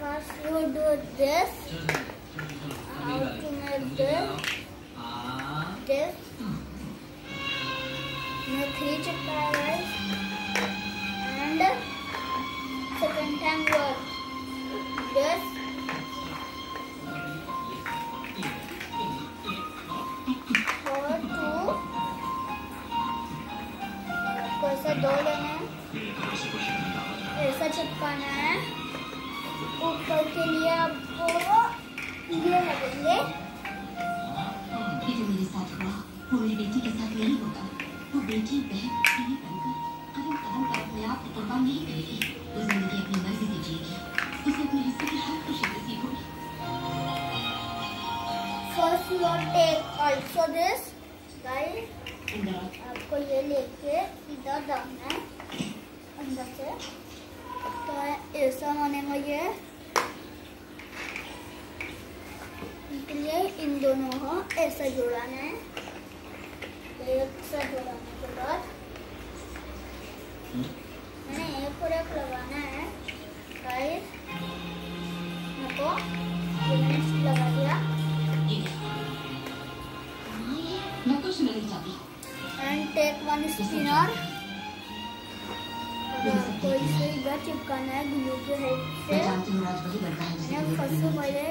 First you do this. How to make this? This. Make 3 chapter guys. And second time work this. For 2. आपको ऐसा 2 लेना है, ऐसा चिपकाना है। ऊपर के लिए आपको ये लगेंगे। ये जो मेरे साथ हुआ वो मेरी बेटी के साथ नहीं होगा। वो बेटी बहन नहीं बनकर कदम कदम पर अपने आप को कुर्बान नहीं करेगी। वो जिंदगी अपनी मर्जी से जिएगी। उसे अपने हिस्से की हर खुशी नसीब होगी। First you take also this guys। आपको ये लेके इधर डालना है अंदर से, तो ऐसा बनेगा। ये इसलिए इन दोनों को ऐसा जोड़ना है। एक साथ जोड़ने के बाद मैंने एक पूरा लगाना है गाइस। आपको लगा दिया मैं कुछ नहीं चाहती। And take 1 spinner. आपको इसे इधर चिपकाना है ग्लू के हेल्प से। मैंने फर्स्ट पहले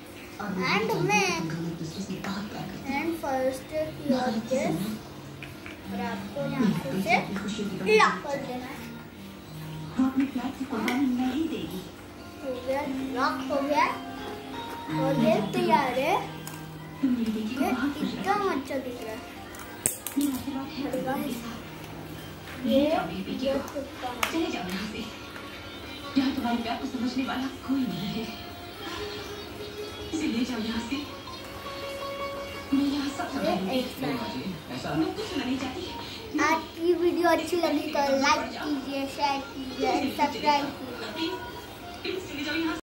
एंड फर्स्ट योर दिस, और आपको यहाँ से लॉक कर देना है। हो गया, लॉक हो गया और ये तैयार है। ये एकदम अच्छा दिख रहा है। ये चले जाओ यहाँ से। यहाँ तुम्हारे प्यार को समझने वाला कोई नहीं है। इसे ले जाओ यहाँ से। मैं यहाँ सब समझूंगी। मैं कुछ नहीं चाहती। आज की वीडियो अच्छी लगी तो लाइक कीजिए, शेयर कीजिए, सब्सक्राइब कीजिए।